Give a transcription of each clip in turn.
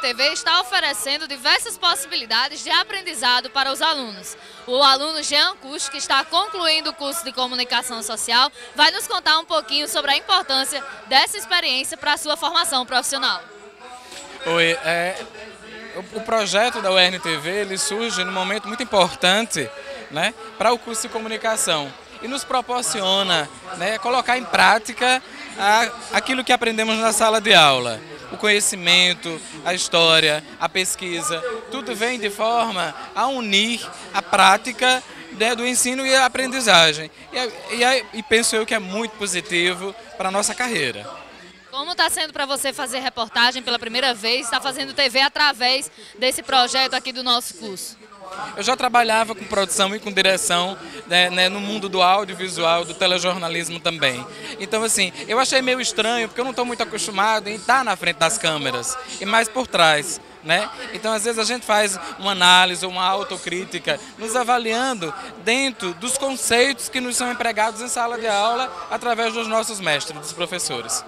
RNTV está oferecendo diversas possibilidades de aprendizado para os alunos. O aluno Jean Cush, que está concluindo o curso de Comunicação Social, vai nos contar um pouquinho sobre a importância dessa experiência para a sua formação profissional. Oi, o projeto da UERN-TV ele surge num momento muito importante, né, para o curso de Comunicação e nos proporciona, né, colocar em prática aquilo que aprendemos na sala de aula. O conhecimento, a história, a pesquisa, tudo vem de forma a unir a prática, né, do ensino e a aprendizagem. E penso eu que é muito positivo para a nossa carreira. Como está sendo para você fazer reportagem pela primeira vez, está fazendo TV através desse projeto aqui do nosso curso? Eu já trabalhava com produção e com direção, né, no mundo do audiovisual, do telejornalismo também. Então, assim, eu achei meio estranho, porque eu não estou muito acostumado em estar na frente das câmeras, e mais por trás, né? Então, às vezes, a gente faz uma análise, uma autocrítica, nos avaliando dentro dos conceitos que nos são empregados em sala de aula, através dos nossos mestres, dos professores.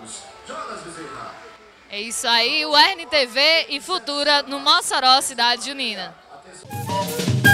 É isso aí, o RNTV e Futura no Mossoró, cidade junina.